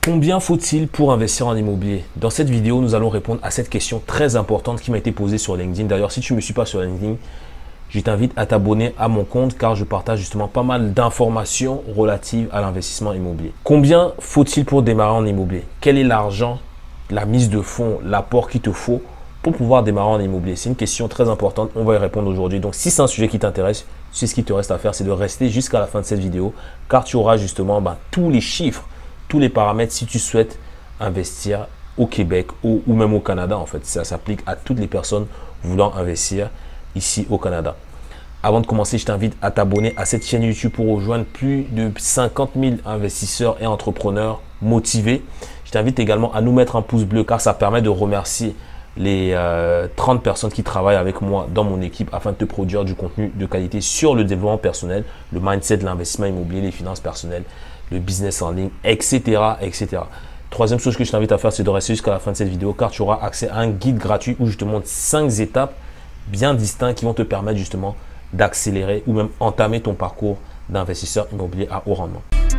Combien faut-il pour investir en immobilier? Dans cette vidéo, nous allons répondre à cette question très importante qui m'a été posée sur LinkedIn. D'ailleurs, si tu ne me suis pas sur LinkedIn, je t'invite à t'abonner à mon compte car je partage justement pas mal d'informations relatives à l'investissement immobilier. Combien faut-il pour démarrer en immobilier? Quel est l'argent, la mise de fonds, l'apport qu'il te faut pour pouvoir démarrer en immobilier? C'est une question très importante. On va y répondre aujourd'hui. Donc, si c'est un sujet qui t'intéresse, ce qui te reste à faire, c'est de rester jusqu'à la fin de cette vidéo car tu auras justement tous les chiffres, tous les paramètres si tu souhaites investir au Québec ou même au Canada. En fait, ça s'applique à toutes les personnes voulant investir ici au Canada. Avant de commencer, je t'invite à t'abonner à cette chaîne YouTube pour rejoindre plus de 50 000 investisseurs et entrepreneurs motivés. Je t'invite également à nous mettre un pouce bleu car ça permet de remercier les 30 personnes qui travaillent avec moi dans mon équipe afin de te produire du contenu de qualité sur le développement personnel, le mindset, l'investissement immobilier, les finances personnelles, le business en ligne, etc., etc. Troisième chose que je t'invite à faire, c'est de rester jusqu'à la fin de cette vidéo car tu auras accès à un guide gratuit où je te montre 5 étapes bien distinctes qui vont te permettre justement d'accélérer ou même entamer ton parcours d'investisseur immobilier à haut rendement.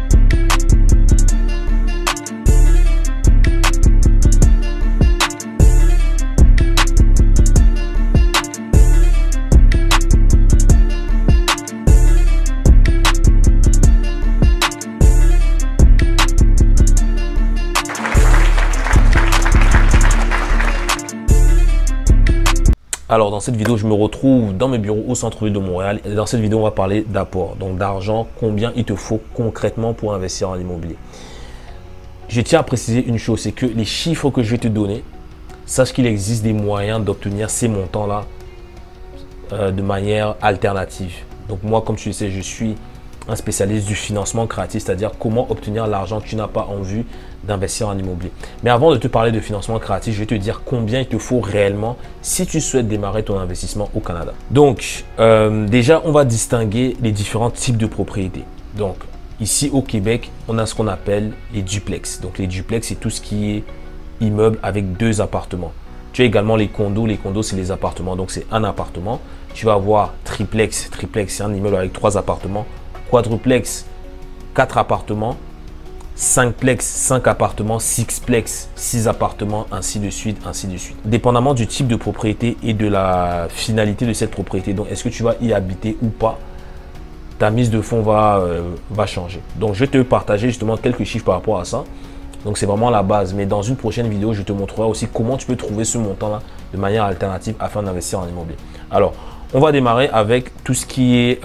Alors, dans cette vidéo, je me retrouve dans mes bureaux au centre-ville de Montréal. Et dans cette vidéo, on va parler d'apport, donc d'argent, combien il te faut concrètement pour investir en immobilier. Je tiens à préciser une chose, c'est que les chiffres que je vais te donner, sache qu'il existe des moyens d'obtenir ces montants-là de manière alternative. Donc moi, comme tu le sais, je suis un spécialiste du financement créatif, c'est-à-dire comment obtenir l'argent que tu n'as pas en vue d'investir en immobilier. Mais avant de te parler de financement créatif, je vais te dire combien il te faut réellement si tu souhaites démarrer ton investissement au Canada. Donc, déjà, on va distinguer les différents types de propriétés. Donc, ici au Québec, on a ce qu'on appelle les duplex. Donc, les duplex, c'est tout ce qui est immeuble avec 2 appartements. Tu as également les condos. Les condos, c'est les appartements. Donc, c'est un appartement. Tu vas avoir triplex. Triplex, c'est un immeuble avec 3 appartements. Quadruplex, 4 appartements. 5plex, 5 appartements. 6plex, 6 appartements, ainsi de suite, ainsi de suite. Dépendamment du type de propriété et de la finalité de cette propriété, donc est-ce que tu vas y habiter ou pas, ta mise de fonds va changer. Donc, je vais te partager justement quelques chiffres par rapport à ça. Donc, c'est vraiment la base. Mais dans une prochaine vidéo, je te montrerai aussi comment tu peux trouver ce montant-là de manière alternative afin d'investir en immobilier. Alors, on va démarrer avec tout ce qui est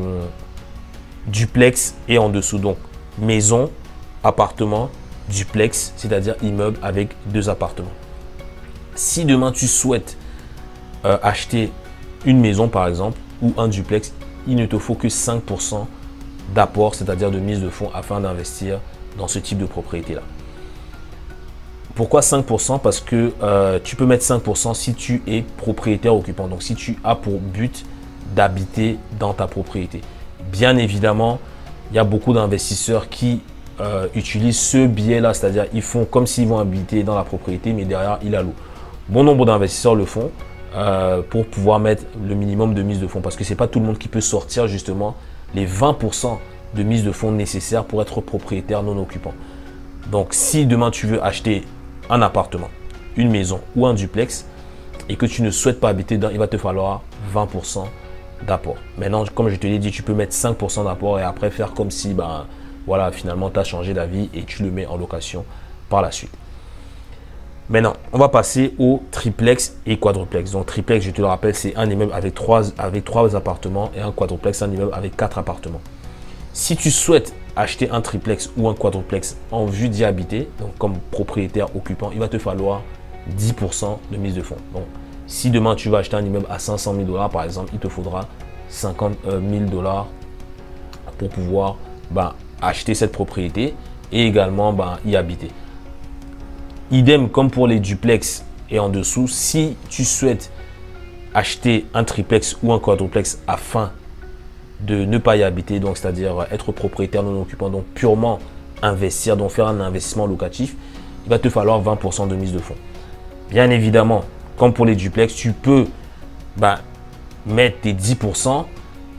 duplex et en dessous. Donc, maison, appartement, duplex, c'est-à-dire immeuble avec 2 appartements. Si demain tu souhaites acheter une maison par exemple ou un duplex, il ne te faut que 5% d'apport, c'est-à-dire de mise de fonds afin d'investir dans ce type de propriété-là. Pourquoi 5%? Parce que tu peux mettre 5% si tu es propriétaire occupant, donc si tu as pour but d'habiter dans ta propriété. Bien évidemment, il y a beaucoup d'investisseurs qui utilisent ce biais-là, c'est-à-dire ils font comme s'ils vont habiter dans la propriété, mais derrière, ils la louent. Bon nombre d'investisseurs le font pour pouvoir mettre le minimum de mise de fonds parce que ce n'est pas tout le monde qui peut sortir justement les 20% de mise de fonds nécessaires pour être propriétaire non occupant. Donc, si demain tu veux acheter un appartement, une maison ou un duplex et que tu ne souhaites pas habiter dedans, il va te falloir 20% d'apport. Maintenant, comme je te l'ai dit, tu peux mettre 5% d'apport et après faire comme si voilà, finalement, tu as changé d'avis et tu le mets en location par la suite. Maintenant, on va passer au triplex et quadruplex. Donc, triplex, je te le rappelle, c'est un immeuble avec 3 appartements et un quadruplex, un immeuble avec 4 appartements. Si tu souhaites acheter un triplex ou un quadruplex en vue d'y habiter, donc comme propriétaire occupant, il va te falloir 10% de mise de fonds. Donc, si demain tu vas acheter un immeuble à 500 000 $ par exemple, il te faudra 50 000 $ pour pouvoir acheter cette propriété et également y habiter. Idem comme pour les duplex et en dessous, si tu souhaites acheter un triplex ou un quadruplex afin de ne pas y habiter, donc c'est-à-dire être propriétaire non occupant, donc purement investir, donc faire un investissement locatif, il va te falloir 20% de mise de fonds. Bien évidemment, comme pour les duplex, tu peux mettre tes 10%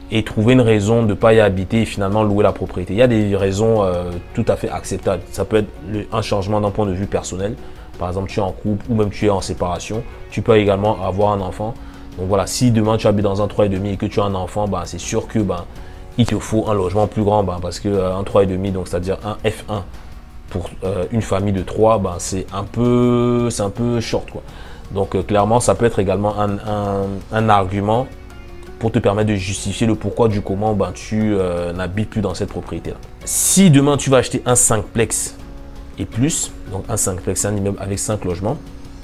et trouver une raison de ne pas y habiter et finalement louer la propriété. Il y a des raisons tout à fait acceptables. Ça peut être un changement d'un point de vue personnel. Par exemple, tu es en couple ou même tu es en séparation. Tu peux également avoir un enfant. Donc voilà, si demain tu habites dans un 3,5 et que tu as un enfant, c'est sûr que il te faut un logement plus grand parce qu'un 3,5, donc c'est-à-dire un F1 pour une famille de 3, c'est un peu short, quoi. Donc clairement, ça peut être également un argument pour te permettre de justifier le pourquoi du comment tu n'habites plus dans cette propriété-là. Si demain tu vas acheter un 5plex et plus, donc un 5plex, c'est un immeuble avec 5 logements,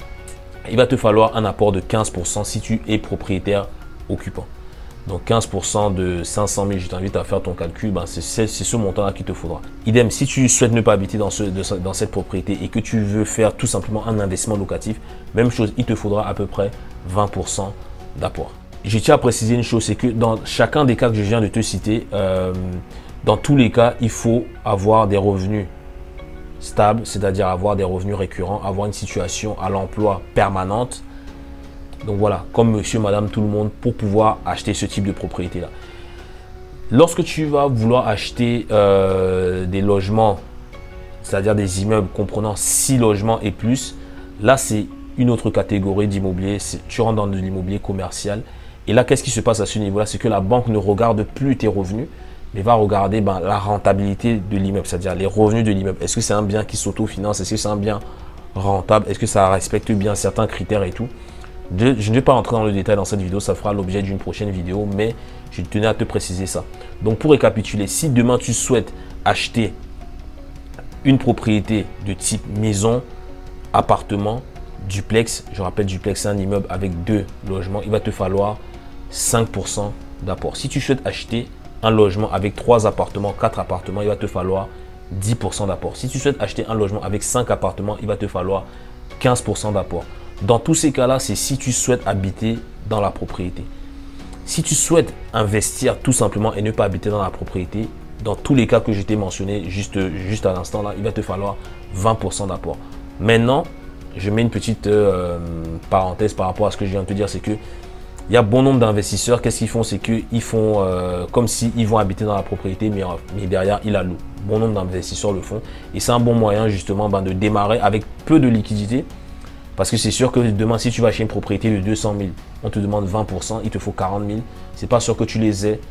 il va te falloir un apport de 15% si tu es propriétaire occupant. Donc 15% de 500 000, je t'invite à faire ton calcul, c'est ce montant-là qu'il te faudra. Idem, si tu souhaites ne pas habiter dans cette propriété et que tu veux faire tout simplement un investissement locatif, même chose, il te faudra à peu près 20% d'apport. Je tiens à préciser une chose, c'est que dans chacun des cas que je viens de te citer, dans tous les cas, il faut avoir des revenus stables, c'est-à-dire avoir des revenus récurrents, avoir une situation à l'emploi permanente. Donc voilà, comme monsieur, madame, tout le monde, pour pouvoir acheter ce type de propriété-là. Lorsque tu vas vouloir acheter des logements, c'est-à-dire des immeubles comprenant 6 logements et plus, là, c'est une autre catégorie d'immobilier. Tu rentres dans de l'immobilier commercial. Et là, qu'est-ce qui se passe à ce niveau-là? C'est que la banque ne regarde plus tes revenus, mais va regarder la rentabilité de l'immeuble, c'est-à-dire les revenus de l'immeuble. Est-ce que c'est un bien qui s'autofinance? Est-ce que c'est un bien rentable? Est-ce que ça respecte bien certains critères et tout? Je ne vais pas rentrer dans le détail dans cette vidéo, ça fera l'objet d'une prochaine vidéo, mais je tenais à te préciser ça. Donc pour récapituler, si demain tu souhaites acheter une propriété de type maison, appartement, duplex, je rappelle duplex c'est un immeuble avec 2 logements, il va te falloir 5% d'apport. Si tu souhaites acheter un logement avec 3 appartements, 4 appartements, il va te falloir 10% d'apport. Si tu souhaites acheter un logement avec 5 appartements, il va te falloir 15% d'apport. Dans tous ces cas-là, c'est si tu souhaites habiter dans la propriété. Si tu souhaites investir tout simplement et ne pas habiter dans la propriété, dans tous les cas que je t'ai mentionné juste à l'instant là, il va te falloir 20% d'apport. Maintenant, je mets une petite parenthèse par rapport à ce que je viens de te dire, c'est que il y a bon nombre d'investisseurs, qu'est-ce qu'ils font? C'est qu'ils font comme s'ils vont habiter dans la propriété, mais derrière, ils la louent. Bon nombre d'investisseurs le font. Et c'est un bon moyen justement de démarrer avec peu de liquidité. Parce que c'est sûr que demain, si tu vas acheter une propriété de 200 000, on te demande 20%, il te faut 40 000. C'est pas sûr que tu les aies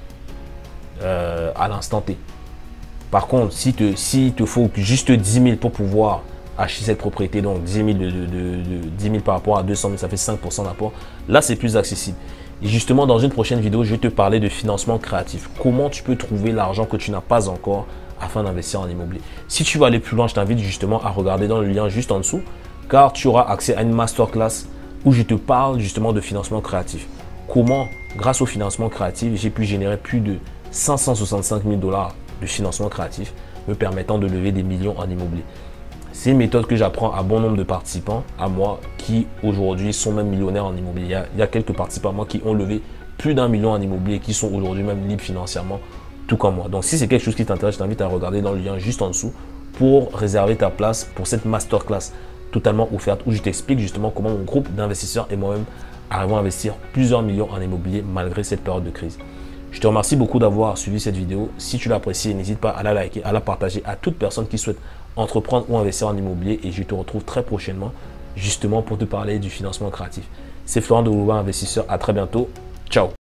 à l'instant T. Par contre, s'il te faut juste 10 000 pour pouvoir acheter cette propriété, donc 10 000, 10 000 par rapport à 200 000, ça fait 5% d'apport. Là, c'est plus accessible. Et justement, dans une prochaine vidéo, je vais te parler de financement créatif. Comment tu peux trouver l'argent que tu n'as pas encore afin d'investir en immobilier. Si tu veux aller plus loin, je t'invite justement à regarder dans le lien juste en dessous, car tu auras accès à une masterclass où je te parle justement de financement créatif. Comment, grâce au financement créatif, j'ai pu générer plus de 565 000 $ de financement créatif, me permettant de lever des millions en immobilier. C'est une méthode que j'apprends à bon nombre de participants à moi qui aujourd'hui sont même millionnaires en immobilier. Il y a quelques participants à moi qui ont levé plus d'1 million en immobilier, qui sont aujourd'hui même libres financièrement, tout comme moi. Donc si c'est quelque chose qui t'intéresse, je t'invite à regarder dans le lien juste en dessous pour réserver ta place pour cette masterclass totalement offerte où je t'explique justement comment mon groupe d'investisseurs et moi-même arrivons à investir plusieurs millions en immobilier malgré cette période de crise. Je te remercie beaucoup d'avoir suivi cette vidéo. Si tu l'as appréciée, n'hésite pas à la liker, à la partager à toute personne qui souhaite entreprendre ou investir en immobilier et je te retrouve très prochainement justement pour te parler du financement créatif. C'est Florent de Woluba Investisseur. À très bientôt. Ciao.